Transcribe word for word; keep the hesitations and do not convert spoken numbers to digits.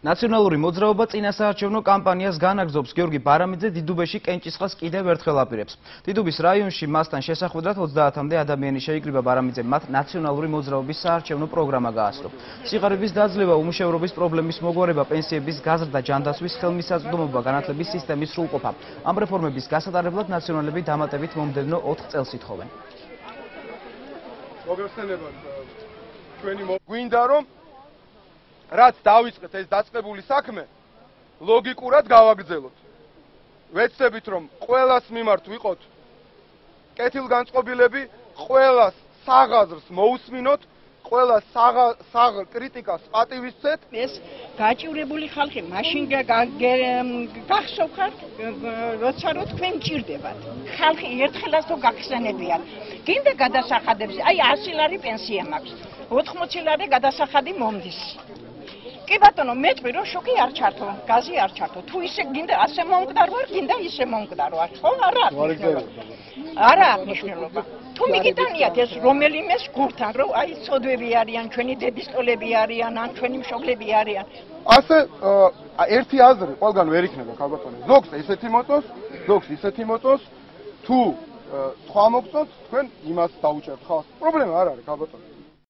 ნაციონალური მოძრაობა წინასაარჩევნო კამპანიას განაგრძობს. გიორგი ბარამიძე დიდუბეში კენჭისყრას კიდევ ერთხელ აპირებს. დიდუბის რაიონში მასთან შესახვედრად ოცდაათამდე ადამიანი შეიკრიბა. ბარამიძე მათ ნაციონალური მოძრაობის საარჩევნო პროგრამა გაასწრო. სიღარიბის დაძლევა, უმუშევრობის პრობლემის მოგვარება, პენსიების გაზრდა, ჯანდაცვის ხელმისაწვდომობა, განათლების სისტემის სრულყოფა. ამ რეფორმების გასატარებლად ნაციონალები დამატებით მომდევნო ოთხ წელს ითხოვენ. მოგეხსენებათ ჩვენი გვინდა რომ რაც დავიწყეთ ეს დაწყებული საქმე ლოგიკურად გავაგრძელოთ. ვეცდებით რომ ყველას მიმართ ვიყოთ კეთილგანწყობილები, ყველას საღაზრს მოусმინოთ, ყველა საღ კრიტიკას პატივისცეთ. ეს გაჭირებული ხალხი მაშინ გახსოვხართ, როცა რო თქვენ მჭირდებათ. ხალხი ერთხელაც თუ გახსენებიათ. გინდა გადასახადებს, აი ასი ლარი პენსია მაქვს, ოთხმოცი ლარი გადასახადი მომდის. კი ბატონო, მეტყვი რომ შოკი არ ჩართო, გაზი არ ჩართო. თუ ისე გინდა ასე მომკვდარ ვარ, გინდა ისე მომკვდარ ვარ. ხო, არა აქვს მნიშვნელობა. არა აქვს მნიშვნელობა. თუ მიგიტანიათ ეს რომელიმეს გურთან, რომ აი ცოდვები არიან, ჩვენი დედისტოლები არიან, ან ჩვენი მშობლები არიან. ასე ერთი აზრი ყველგან ვერ იქნება, ხალბატონო. ზოგს ესეთი მოწონს, ზოგს ისეთი მოწონს. თუ სხვა მოგწონთ, თქვენ იმას დაუჭერთ, ხო? პრობლემა არ არის, ხალბატონო.